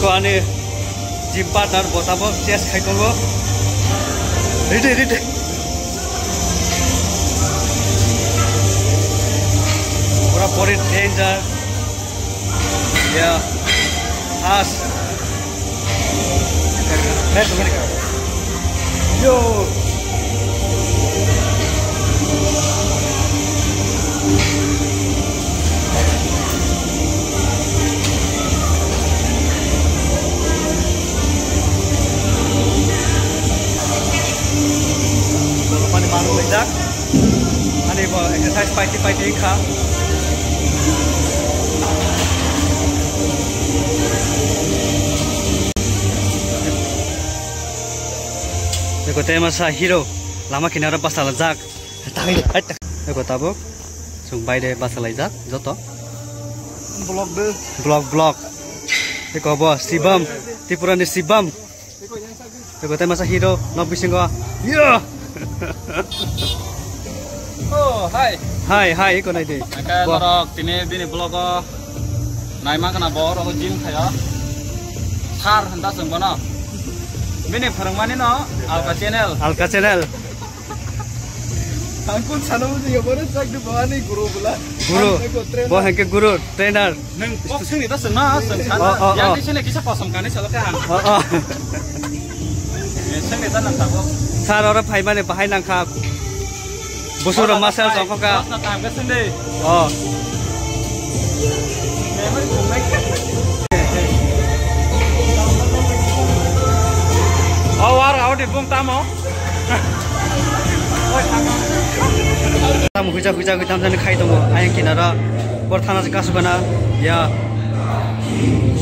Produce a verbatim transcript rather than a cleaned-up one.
Iko ane gym partner botabo chest khai kongo. Ready ready. Pura body danger. Yeah. As. Let's go. Yo. Pani malu lejak. Ani bo exercise paiti paiti kha. Eko tema sa hero lama kinara pasala jak. Tangi hat. Eko tabok sung baide pasala jak joto. Blog de blog blog. Eko bo Sibam Tripurani Sibam. Eko tema sa hero nobisingo. Yeah. Oh, hi. Hi, hi, iko nai de. Aka lorok tini bini blog naima kana bor ro gym khaya. Thar handa sung bono. Bini pharangmani no alka channel. Alka channel. Angkun sanu ji yobore chak du bani guru bula. Guru. Bo hangke guru trainer. Nang boxing ni ta sung na sung sana. Yang di sini kisah kosong kani sala ka. Oh oh. Sung ni ta nang ta bo. Thar ora phai mane bahai nang kha. Busur masal jongko ka. Na tam ka sung de. Oh. Memang gumai. Oh, war out di bung tamo. Tam huja huja huja tam jane khai dong. Ayang kinara bor thana se kasubana. Ya.